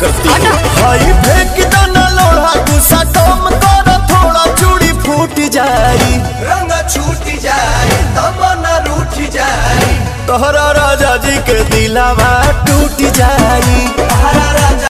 करती है। हाई फेंक दाना लोढ़ा गुस्सा कम कर थोड़ा चूड़ी फूट जाई रंग छूट जाए तमन्ना रूठ जाए तोहरा राजा जी के दिलावा टूट जाई।